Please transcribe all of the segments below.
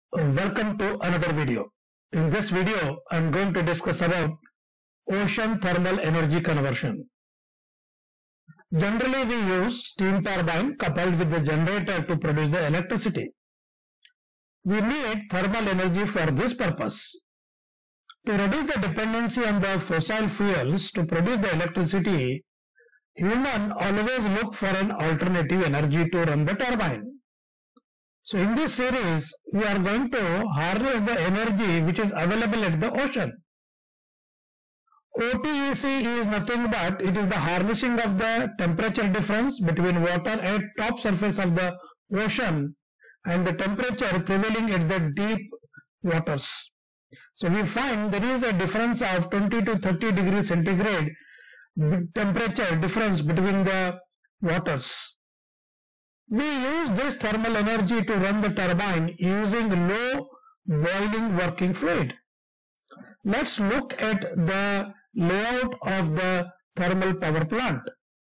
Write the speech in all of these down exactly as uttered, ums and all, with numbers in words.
Welcome to another video. In this video, I am going to discuss about ocean thermal energy conversion. Generally, we use steam turbine coupled with the generator to produce the electricity. We need thermal energy for this purpose. To reduce the dependency on the fossil fuels to produce the electricity, humans always look for an alternative energy to run the turbine. So in this series, we are going to harness the energy which is available at the ocean. O T E C is nothing but it is the harnessing of the temperature difference between water at top surface of the ocean and the temperature prevailing at the deep waters. So we find there is a difference of twenty to thirty degrees centigrade temperature difference between the waters. We use this thermal energy to run the turbine using low boiling working fluid. Let's look at the layout of the thermal power plant.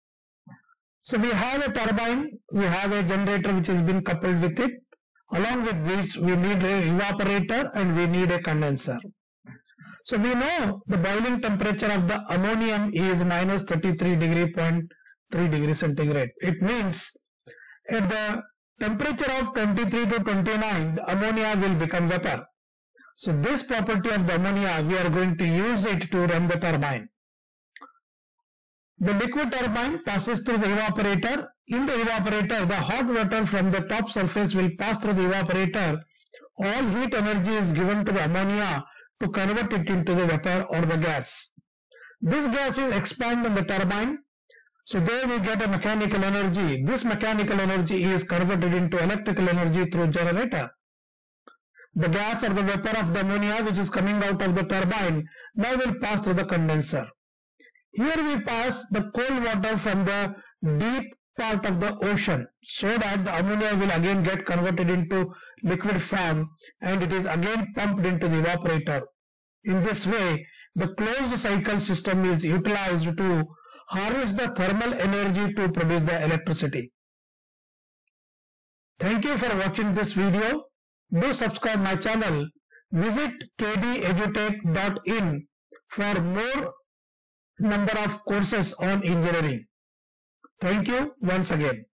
So we have a turbine, we have a generator which has been coupled with it. Along with this, we need an evaporator and we need a condenser. So we know the boiling temperature of the ammonium is minus thirty-three degree point three degrees centigrade. It means at the temperature of twenty-three to twenty-nine, the ammonia will become vapor. So this property of the ammonia, we are going to use it to run the turbine. The liquid turbine passes through the evaporator. In the evaporator, the hot water from the top surface will pass through the evaporator. All heat energy is given to the ammonia to convert it into the vapor or the gas. This gas is expanded in the turbine. So there we get a mechanical energy. This mechanical energy is converted into electrical energy through generator. The gas or the vapor of the ammonia which is coming out of the turbine now will pass through the condenser. Here we pass the cold water from the deep part of the ocean so that the ammonia will again get converted into liquid form and it is again pumped into the evaporator. In this way, the closed cycle system is utilized to harness the thermal energy to produce the electricity. Thank you for watching this video. Do subscribe my channel. Visit k d edutech dot in for more number of courses on engineering. Thank you once again.